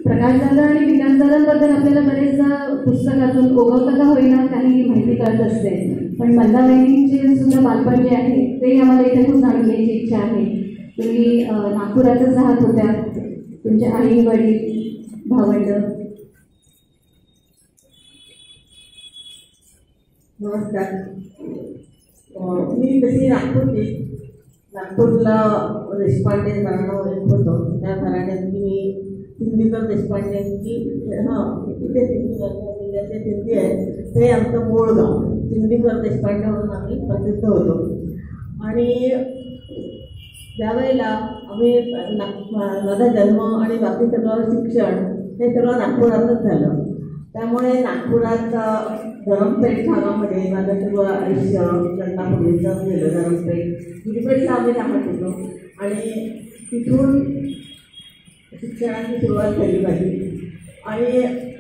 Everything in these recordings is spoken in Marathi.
प्रकाश दादा आणि विकास दादांबद्दल आपल्याला बरेचदा पुस्तकातून ओघवता का होईना काही माहिती कळत असते, पण मंदाबाईंचे सुद्धा बालपण जे आहे ते आम्हाला इथे खूप जाणून घ्यायची इच्छा आहे. तुम्ही नागपुरातच राहत होत्या, तुमचे आई वडील भावंड. नमस्कार. मी तशी नागपूरला देशपांडे घराणं होतो. त्या घराण्यात मी सिंदीकर देशपांडेंची तिथे जिल्ह्याचे सिंधी आहे ते आमचं मूळ गाव. सिंदीकर देशपांडे म्हणून आम्ही प्रसिद्ध होतो. आणि त्यावेळेला आम्ही माझा जन्म आणि बाकी सगळं शिक्षण हे सगळं नागपुरातच झालं. त्यामुळे नागपुरात धरमपेठ भागामध्ये माझं सगळं आयुष्य लग्नापूर्वीचं गेलं. धरमपेठ गिरपेठला आम्ही राहत होतो आणि तिथून शिक्षणाची सुरुवात झाली पाहिजे. आणि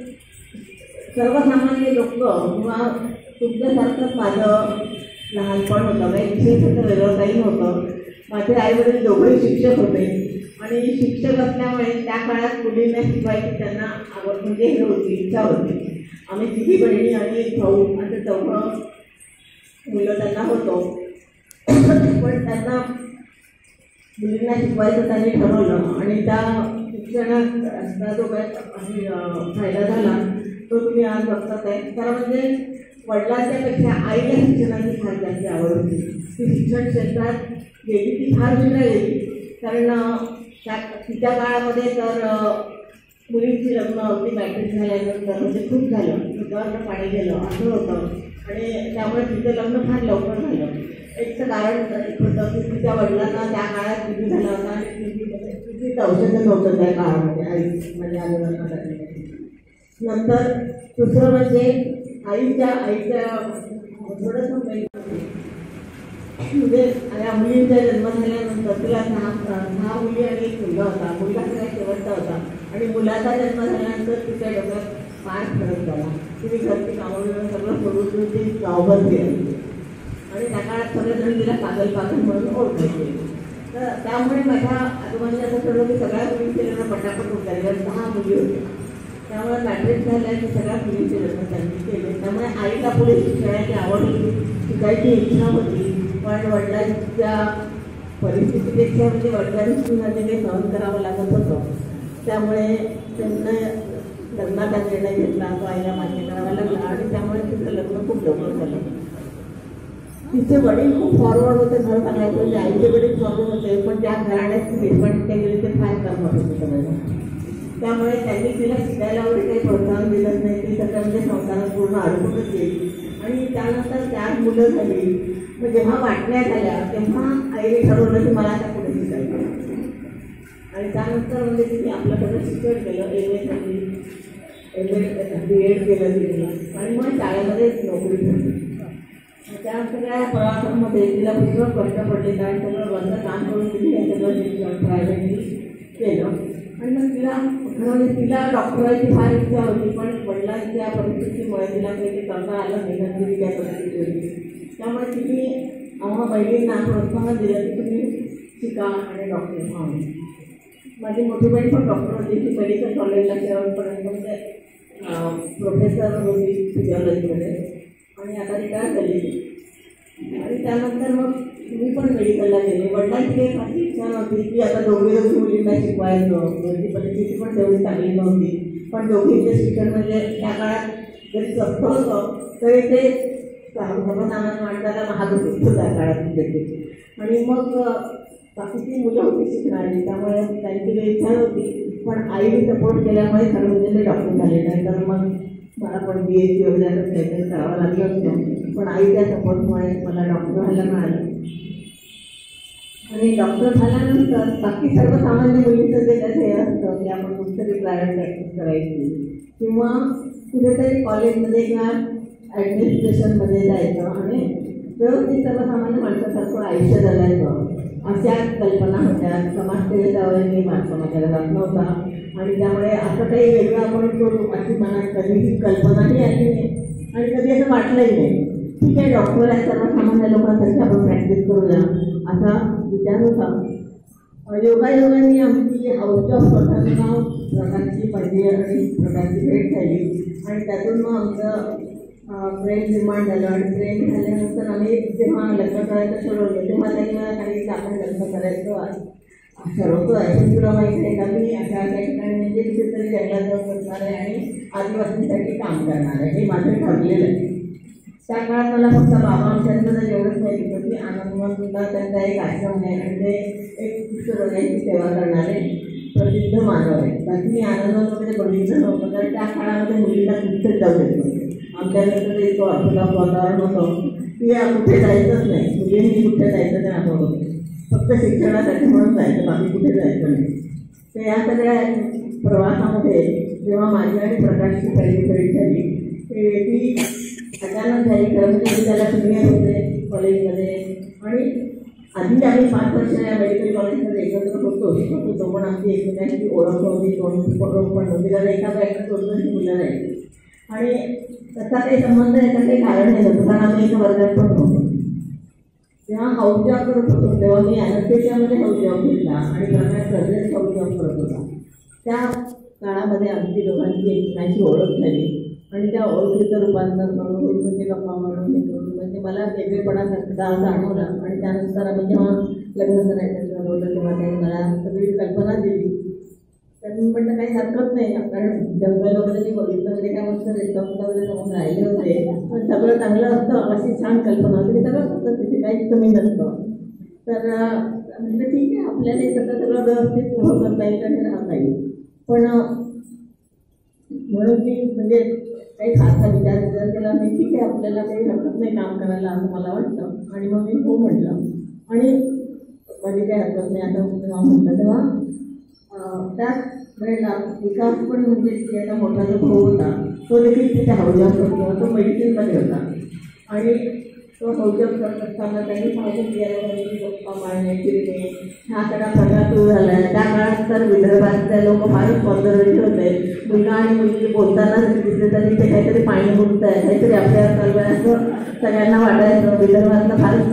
सर्वसामान्य लोक किंवा तुमच्यासारखंच माझं लहानपण होतं. काही विशेष असं वेगळं काही नव्हतं. माझे आईवडील दोघंही शिक्षक होते आणि शिक्षक असल्यामुळे त्या काळात मुलींना शिकवायची त्यांना आवड म्हणजे हे होती, इच्छा होती. आम्ही तिघी बहिणी आणि एक भाऊ असं चौघं मुलं त्यांना होतो. पण त्यांना मुलींना शिकवायचं त्यांनी ठरवलं आणि त्या शिक्षणाचा जो काही फायदा झाला तो तुम्ही आज बघतात आहे. खरं म्हणजे वडिलांच्यापेक्षा आईला शिक्षणाची फार जास्त आवड होती. ती शिक्षण क्षेत्रात गेली, ती फार वेगळा गेली. कारण तिच्या काळामध्ये तर मुलींची लग्न अगदी मॅट्रिक झाल्यानंतर म्हणजे खूप झालं, पिकावरनं पाणी गेलं असं होतं. आणि त्यामुळे तिचं लग्न फार लवकर झालं. एक तर कारण होतं की तिच्या वडिलांना त्या काळात टी झाला होता आणि तिची औषधं नव्हतं त्या काळामध्ये आई म्हणजे आजोबांना. नंतर दुसरं म्हणजे आईच्या थोडंसं म्हणजे या मुलींचा जन्म झाल्यानंतर तिला 6 मुली आणि एक मुलगा होता. मुलगा सगळ्यात शेवटचा होता आणि मुलाचा जन्म झाल्यानंतर तिच्या डोक्यात फार फरक झाला. तिने घरची कामं सगळं सोडून ती गावभर फिरायची आणि त्या काळात सगळेजण तिला पागल म्हणून ओळखायचे. तर त्यामुळे माझ्या आजोबांनी असं ठरवलं की सगळ्या मुलींचे लग्न पटापट होत झाले. 6 मुली होत्या. त्यामुळे मॅट्रिक झाल्या की सगळ्या मुलींचे लग्न त्यांनी केले. त्यामुळे आईला पुढे शिक्षणाची आवड होती, शिकायची इच्छा होती. पण वडिलांच्या परिस्थितीपेक्षा म्हणजे वडिलांची ते सहन करावं लागत होतं. त्यामुळे त्यांना लग्नाचा निर्णय घेतला, तो आईला मान्य करावा लागला आणि त्यामुळे तिचं लग्न खूप लवकर झालं. तिचे वडील खूप फॉरवर्ड होते. खरं सांगायचं म्हणजे आईचे वडील फॉरवर्ड होते, पण त्या घराण्यात बेसमेंट गेले ते फार काम होते सगळ्यांना. त्यामुळे त्यांनी तिला शिकायला वगैरे काही प्रोत्साहन दिलं नाही. ती सगळं म्हणजे संसारात पूर्ण अडकूनच गेली. आणि त्यानंतर 4 मुलं झाली. मग जेव्हा वाटण्या झाल्या तेव्हा आईने ठरवलं की मला आता पुढे शिकायचं. आणि त्यानंतर म्हणजे तिने आपलं सगळं शिक्षण केलं. MA झाली, BEd केलं तिने आणि मग शाळेमध्येच नोकरी झाली. त्या सगळ्या प्रवासामध्ये तिला पुष्कळ कष्ट पडले कारण सगळं बंद काम करून तिने हे सगळं शिक्षण प्रायव्हेटली केलं. आणि मग तिला डॉक्टरांची फार इच्छा होती, पण वडिलांच्या परिस्थितीमुळे तिला काही करता आलं नाही. घरची त्या परिस्थिती होती. त्यामुळे तिने आम्हा बहिणींना प्रोत्साहन दिलं की तुम्ही शिका आणि डॉक्टर व्हा. माझी मोठी बहीण पण डॉक्टर होती. ती मेडिकल कॉलेजला शेवटपर्यंत म्हणजे प्रोफेसर होती फिजिओलॉजीमध्ये आणि आता रिटायर झाली. आणि त्यानंतर मग मी पण मेडिकलला गेले. वडिलांची काही माझी इच्छा नव्हती की आता दोघी मुलींना शिकवायचं. त्यांची परिस्थिती पण तेवढी चांगली नव्हती. पण दोघींचे शिक्षण म्हणजे त्या काळात जरी स्वस्त होतं तरी ते सर्वसामान्य माणसाला महाग होतं त्या काळात देखील. आणि मग बाकीची मुलं होती शिकणारी, त्यामुळे त्यांची काही इच्छा नव्हती. पण आईने सपोर्ट केल्यामुळे खरं म्हणजे ते डॉक्टर झाले. नाही तर मग मला पण BEd वगैरे असं काहीतरी करावं लागलं होतं. पण आईच्या सपोर्टमुळे मला डॉक्टर व्हायला मिळालं. आणि डॉक्टर झाल्यानंतर बाकी सर्वसामान्य मुलींचं जे काही हे असतं की आपण कुठेतरी प्रायव्हेट प्रॅक्टिस करायची किंवा कुठेतरी कॉलेजमध्ये किंवा ॲडमिनिस्ट्रेशनमध्ये जायचं आणि व्यवस्थित सर्वसामान्य माणसासारखं आयुष्य जगायचं अशा कल्पना होत्या. समाजसेवेचा वगैरे मार्ग माझ्याला जात नव्हता आणि त्यामुळे असं काही वेगळं आपण करू अशी मनात कधीही कल्पनाही आली नाही आणि कधी असं वाटलंही नाही. ठीक आहे, डॉक्टर आहे, सर्वसामान्य लोकांसाठी आपण प्रॅक्टिस करूया असा विचार होता. योगायोगाने आमची हाऊसच्या स्वतःचं नाव प्रकारची पहिली आणि प्रकारची भेट झाली आणि त्यातून मग आमचं प्रेम निर्माण झालं आणि प्रेम झाल्यानंतर आम्ही जेव्हा लग्न करायचं ठरवलं तेव्हा त्यांनी मला सांगितलं आपण लग्न करायचं ठरवतो आहे पण तुला माहिती आहे का मी अशा अशा ठिकाणी म्हणजे कुठेतरी जंगलात जाऊन बसणार आहे आणि आदिवासींसाठी काम करणार आहे हे माझं ठरलेलं आहे. त्या काळात मला फक्त बाबांच्याबद्दल एवढंच माहिती होतं की आनंदवनला त्यांचा एक आश्रम आहे आणि ते एक कुष्ठरोग्यांची सेवा करणारे प्रसिद्ध मानव आहे. बाकी मी आनंदवनमध्ये बघितलं नव्हतं तर त्या काळामध्ये मुलीला कुठेच जाऊ देत नव्हते. आमच्याकडे इतकं ऑर्थोडॉक्स वातावरण होतं की कुठे जायचंच नाही. मुलींनी कुठे जायचं ते आपण होतं फक्त शिक्षणासाठी म्हणून जायचं बाकी कुठे जायचं नाही. तर या सगळ्या प्रवासामध्ये जेव्हा माझी आणि प्रकाशची पहिली भेट झाली ती अचानक झाली. खरं म्हणजे त्याला सिनियर होते कॉलेजमध्ये आणि आधी आम्ही 5 वर्ष या मेडिकल कॉलेजमध्ये एकत्र होतो शिकत होतो पण आमची एकमेकांची ओळख नव्हती कोण पण नव्हती कारण एका बॅगेत 2 मुलं राहिली आणि त्याचा काही संबंध याचं काही कारण नाही होतं कारण आम्ही एका वर्गात पण होतो. जेव्हा हाऊस जॉब करत होतो तेव्हा मी ॲनेस्थेशियामध्ये हाऊस जॉब घेतला आणि प्रकाश सर्जरी हाऊस जॉब करत होता. त्या काळामध्ये आमची दोघांची एकमेकांची ओळख झाली आणि त्या ओळखीचं रूपांतर म्हणून म्हणजे गप्पा म्हणून म्हणजे मला वेगळेपणा जाणवला आणि त्यानंतर आम्ही जेव्हा लग्न करायचं ठरवलं तेव्हा त्यांनी मला सगळी कल्पना दिली. त्यांनी म्हटलं काही हरकत नाही कारण जंगल वगैरे मी बघितलं म्हणजे काय मस्त रेस्टॉरंट वगैरे जाऊन राहिले होते पण सगळं चांगलं असतं अशी छान कल्पना होती सगळं असतं तिथे काहीच कमी नसतं. तर म्हटलं ठीक आहे आपल्याला हे सगळं व्यवस्थित उभं करता येईल आणि राहता येईल पण म्हणून मी म्हणजे काही खासा विचार केला नाही ठीक आहे आपल्याला काही हरकत नाही काम करायला असं मला वाटतं आणि मग मी हो म्हटलं आणि माझी काही हरकत नाही आता तेव्हा म्हटलं तेव्हा त्याच वेळेला विकास पण म्हणजे त्याचा मोठा जो भाऊ होता तो देखील तिथे हाऊजॉब करतो तो मेडिसिनमध्ये होता आणि तो हाऊजॉब करत असताना त्यांनी सांगून केलं गप्पा मारणे फिरणे हा सगळा प्रकार सुरू झाला आहे. त्या काळात तर विदर्भातले लोक फारच कॉन्झर्वेटिव्ह होते. मुलगा आणि मुलगी बोलताना दिसले तरी ते काहीतरी पाणी बोलत आहे काहीतरी आपल्या असं सगळ्यांना वाटायचं. विदर्भातलं फारच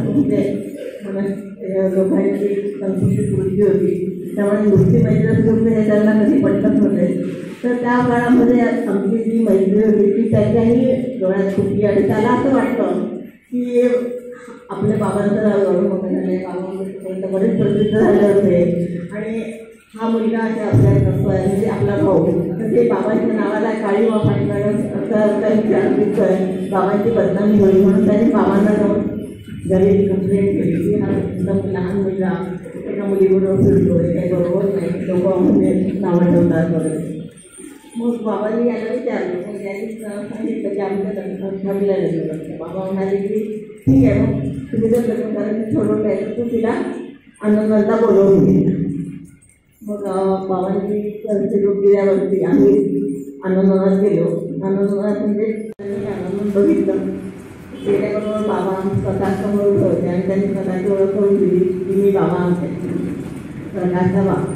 म्हणजे लोकांची संस्कृती वृत्ती होती त्यामुळे नुसती मैत्री होते हे त्यांना कधी पटत नव्हते. तर त्या काळामध्ये आमची जी मैत्री होती ती त्याच्याही डोळ्यात फुटली आणि त्याला असं वाटतं की आपल्या बाबांचं एवढं मोठं झालं बाबांपर्यंत बरेच प्रसिद्ध झाले होते आणि हा मुलगा अशा आपल्या करतो आहे म्हणजे आपला भाऊ तर ते बाबांच्या नावाला काळी वापाणी असं विचार दिसतोय बाबांची बदनामी होईल म्हणून त्यांनी बाबांना जाऊन घरी कंप्लेंट केली की हा एकदम लहान मुलगा एका मुलीबरोबर फिरतो काही बरोबर नाही लोक म्हणजे नावं ठेवतात वगैरे. मग बाबांनी याला विचारलं मग त्यांनी सांगितलं की आमच्या ठरलेलं लग्न. बाबा म्हणाले की ठीक आहे मग तुम्ही जर लग्न करायचं ठरवलं आहे तर तू तिला आनंदाला बोलवून घे. मग बाबांनी निरोप दिल्यावरती आम्ही आनंदवनात गेलो. आनंदवनात म्हणजे त्यांनी आनंद बघितलं गेल्याबरोबर बाबा स्वतःसमोर उभे होते आणि त्यांनी स्वतःची ओळख करून दिली की मी बाबा आमचे प्रकाशचा बाबा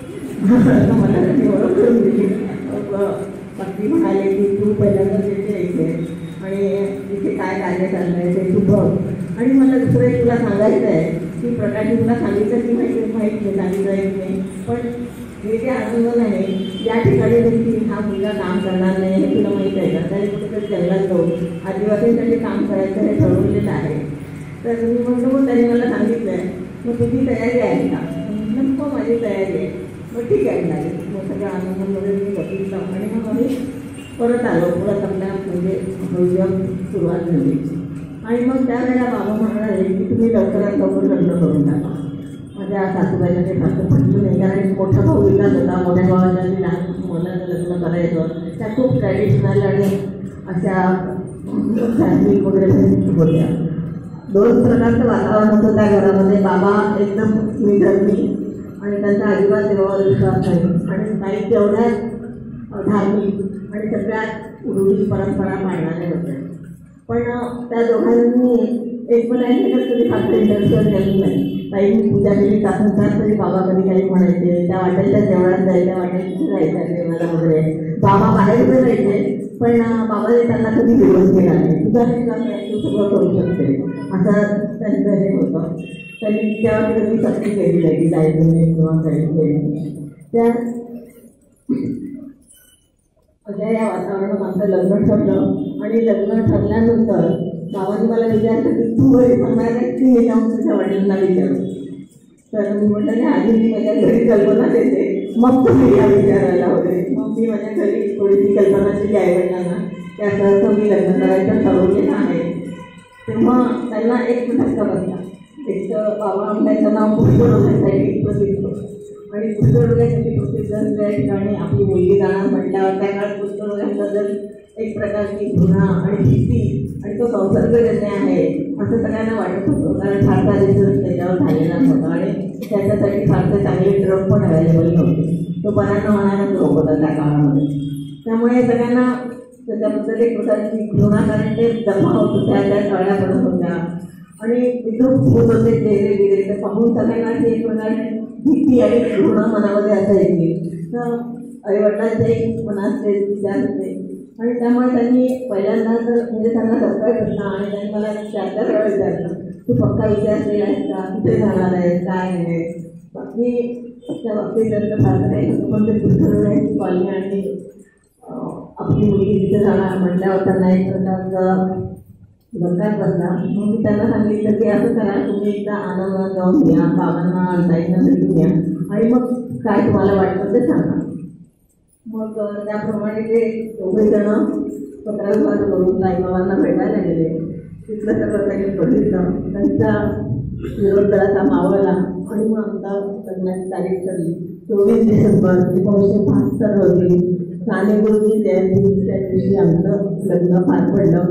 मला त्यांनी ओळख करून दिली. पत्नी म्हणाले की तू पहिल्यांदा तिथे यायचे आणि तिथे काय कार्य चाललं आहे ते तू बघ आणि मला दुसरं एक तुला सांगायचं आहे की प्रकाशने तुला सांगितलं की माहिती नाही सांगितलं आहे की नाही पण हे जे आंदोलन आहे या ठिकाणी देखील हा मुलगा काम करणार नाही हे तुला माहीत आहे का. त्याने कुठेतरी जंगलात जाऊन आदिवासींसाठी काम करायचं हे ठरवलेलं आहे. तर मी म्हणतो मग त्यांनी मला सांगितलं आहे मग तुझी तयारी आहे का. म्हटलं मग माझी तयारी आहे. मग ठीक आहे म्हणाले. मग सगळ्या आनंदामध्ये मी बघितलं आणि मग आम्ही परत आलो. परत आपल्या म्हणजे हौजॉब सुरुवात झाली आणि मग त्यावेळेला बाबा म्हणाले की तुम्ही लवकरात लवकर लग्न करून टाका. माझ्या सासूबाईला काही फारसं म्हटलं नाही कारण मोठा भाऊ विकास होता. मोठ्या भावाच्या लहान मुलांना लग्न करायचं त्या खूप ट्रॅडिशनल आणि अशा फॅमिली वगैरे होत्या. 2 प्रकारचं वातावरण होतं त्या घरामध्ये. बाबा एकदम निधर्मी आणि त्यांचा अजिबात देवावर विश्वास नाही आणि काही तेवढ्याच धार्मिक आणि सगळ्यात रूढी परंपरा पाळणारे होते. पण त्या दोघांनी एकमेकांकडे कधी फारसं इंटरफेअर केलं नाही. काही पूजा केली तासून तास तरी बाबा कधी काही म्हणायचे त्या वाटेच्या जेवणात जायच्या वाटेत जायचं देवाला वगैरे. बाबा बाहेर पण जायचे पण बाबाने त्यांना कधी दिवस केला नाही. तुझा विश्वास आहे तू सगळं करू शकते असं त्यांचं हे होतं. त्यांनी त्यावर कधी सक्ती केली नाही की जायचं नाही किंवा काही त्या अशा या वातावरणात आमचं लग्न ठरलं आणि लग्न ठरल्यानंतर बाबांनी मला विचारलं की तू घरी सांगणार आहे की हे जाऊन तुझ्या वडिलांना विचारू. तर मी म्हटलं की आधी मी माझ्या घरी कल्पना देते मग तुम्ही या विचारायला वगैरे. मग मी माझ्या घरी थोडीशी कल्पना दिली आईवडिलांना त्याचं मी लग्न करायचं ठरवलेलं आहे. तेव्हा त्यांना एक धक्का बसला. एक तर बाबा आमच्याचं नाव पुष्कळ होण्यासाठी प्रसिद्ध आणि पुष्कळ होण्यासाठी प्रसिद्ध त्या ठिकाणी आपली मुलगी जाणार म्हटल्यावर त्या काळात पुष्कळ होण्याबद्दल एक प्रकारची घृणा आणि भीती आणि तो संसर्गजन्य आहे असं सगळ्यांना वाटत होतं. कारण फारसा रिसर्च त्याच्यावर झालेला होता आणि त्याच्यासाठी फारसे चांगले ड्रग पण अवेलेबल नव्हते. तो बऱ्याच होणारा ड्रग होता त्या काळामध्ये. त्यामुळे सगळ्यांना त्याच्याबद्दल एक प्रकारची घृणा कारण ते जमा होत होत्या त्या तळ्या पडत होत्या आणि इथं होत होते चेहरे बिरे ते पाहून सगळ्यांना अशी एक प्रकारे भीती आणि घृणा मनामध्ये असायची. तर आईवडिलांच्याही मनात ते विचार होते आणि त्यामुळे त्यांनी पहिल्यांदा तर म्हणजे त्यांना धक्का बसला आणि त्यांनी मला 4 वेळा विचारलं तू पक्का विचार केला आहेस का कुठे जाणार आहे काय आहे. बाकी त्या बाबतीत त्यांचं फारसं काही नव्हतं पण ते पुष्कळ कॉलनी आणि आपली मुलगी तिथे जाणार म्हटल्यावर त्यांना एक प्रकारचा धक्का बसला. मग मी त्यांना सांगितलं की असं करा तुम्ही एकदा आनंदात जाऊन घ्या बाबांना आणताईंना भेटून घ्या आणि मग काय तुम्हाला वाटतं ते सांगा. मग त्याप्रमाणे ते 2 जण पत्राद्वारे करून साईबाबांना भेटायला गेले. तिथलं सगळं त्यांनी बघितलं त्यांचा विरोध करायचा मावळला आणि मग आमचा लग्नाची तारीख ठरली 24 डिसेंबर 1972 रोजी साने गुरुजी जयंती त्या दिवशी आमचं लग्न पार पडलं.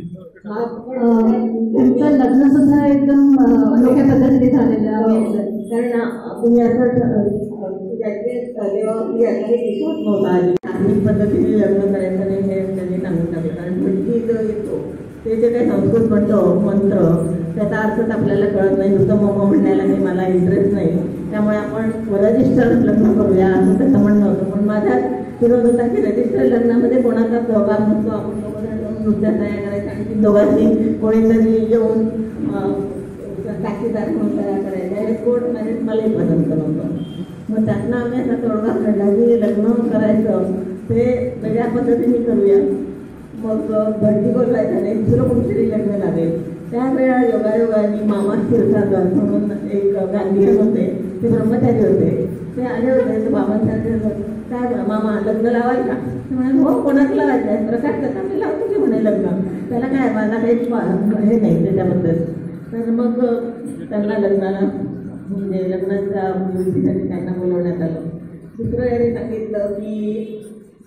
तुमचं लग्न सुद्धा एकदम अनोख्या पद्धतीने झालेलं आहे. कारण तुम्ही असं देवावरती याच्याने विश्वास नव्हता धार्मिक पद्धतीने लग्न करायचं नाही हे त्यांनी सांगून टाकलं. कारण भटकी जो येतो ते जे काही संस्कृत म्हणतो मंत्र त्याचा अर्थच आपल्याला कळत नाही. नुसतं मम्मा म्हणण्याला काही मला इंटरेस्ट नाही त्यामुळे आपण रजिस्टर लग्न करूया असं त्याचं म्हणणं होतं. पण माझ्या विरोध होता की रजिस्टर लग्नामध्ये कोणाचा सहभाग नसतो. आपण नृत्य तयार करायचं आणि ती दोघांनी कोणीतरी येऊन साक्षीदार म्हणून तयार करायचं हे कोर्ट मॅरेज मलाही पसंत नव्हतं. मग त्यातनं आम्ही असा तोडगा काढला की लग्न करायचं ते वेगळ्या पद्धतीने करूया. मग भरती बोलवायचं नाही दुसरं कोणतरी लग्न लागेल. त्यावेळा योगायोगाने मामा क्षीरसागर म्हणून एक गांधीयन होते ते ब्रह्मचारी होते ते आले होते. तर बाबांच्या काय मामा लग्न लावाल का ते म्हणाले हो कोणाचं लावायचं आहे प्रकाश करता मी लावतो की म्हणे लग्न त्याला काय माझा काही हे नाही त्याच्याबद्दल. तर मग त्यांना लग्नाला म्हणजे लग्नाच्या मुलीसाठी त्यांना बोलवण्यात आलं. दुसरं याने सांगितलं की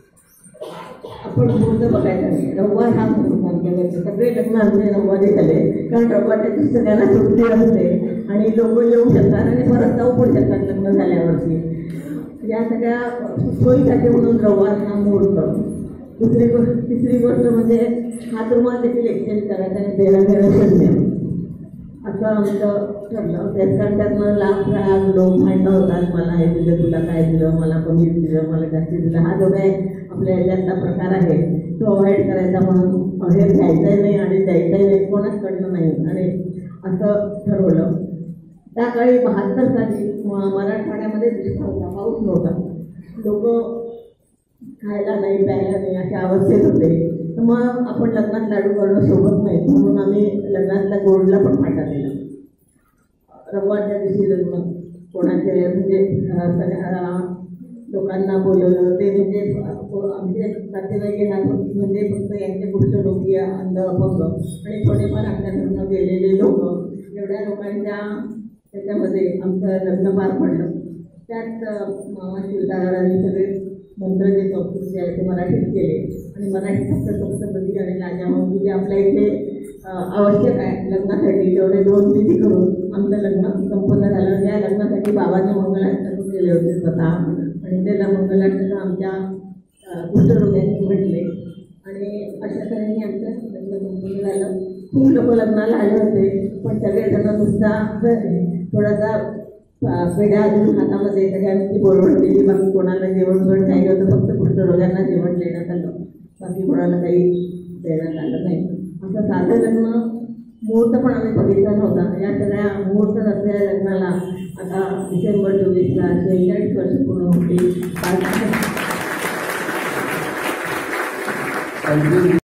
आपण मुहूर्त बघायचा नाही. रविवार हा मुहूर्त आमच्याकडे सगळे लग्न आमचे रविवारी झाले कारण रविवारच्या दिवशी सगळ्यांना सुट्टी असते आणि लोक येऊ शकतात आणि परत जाऊ पण शकतात लग्न झाल्यावरती. या सगळ्या सोयीसाठी म्हणून रविवार हा मुहूर्त. तिसरी गोष्ट म्हणजे हात रुमाल देखील एक्सचेंज करायचा आणि देणं शून्य असं आमचं ठरलं. त्यातनं लाख राग लोक भांडणं होतात मला हे दिलं तुला काय दिलं मला कमी दिलं मला जास्त दिलं. हा जो काय आपल्या याच्यातला प्रकार आहे तो अवॉइड करायचा म्हणून हे घ्यायचंही नाही आणि द्यायचंही नाही कोणाचकडनं नाही आणि असं ठरवलं. त्या काळी 72 साली मराठवाड्यामध्ये दुष्काळ होता पाऊस नव्हता. लोक खायला नाही प्यायला नाही अशा अवस्थेत होते. तर मग आपण लग्नात लाडू करणं शोभत नाही म्हणून आम्ही लग्नातल्या गोडला पण फाटा दिला. रविवारच्या दिवशी लग्न कोणाचे म्हणजे सगळ्या लोकांना बोलवलं ते म्हणजे आमचे नातेवाईक येणार म्हणजे फक्त यांचे कुष्ठरोगी अंध अपंग आणि थोडेफार आमच्याकडनं गेलेले लोक एवढ्या लोकांच्या त्याच्यामध्ये आमचं लग्न पार पडलं. त्यात मामा शिवदारांनी सगळे मंत्र जे संस्कृत आहे ते मराठीत केले आणि मराठीत फक्त सप्तपदी आणि लाजामंदी जे आपल्या इथे आवश्यक आहे लग्नासाठी तेवढे 2 विधी करून आमचं लग्न संपन्न झालं. त्या लग्नासाठी बाबांनी मंगलाष्टक केले होते स्वतः आणि त्याला मंगलाष्टक आमच्या कुष्ठरोग्यांनी म्हटले आणि अशा तऱ्हेने आमचं लग्न संपन्न झालं. खूप लोक लग्नाला आले होते पण सगळेजण नुसता थोडासा पेढ्या अजून हातामध्ये सगळ्यांची बोलवण दिली. बाकी कोणाला जेवण काही होतं फक्त कुष्ठरोग्यांना जेवण देण्यात आलं बाकी कोणाला काही देण्यात आलं नाही. असं साधं लग्न मुहूर्त पण आम्ही बघितला नव्हता. या सगळ्या मुहूर्त नसलेल्या लग्नाला आता डिसेंबर 24ला 46 वर्ष पूर्ण होती.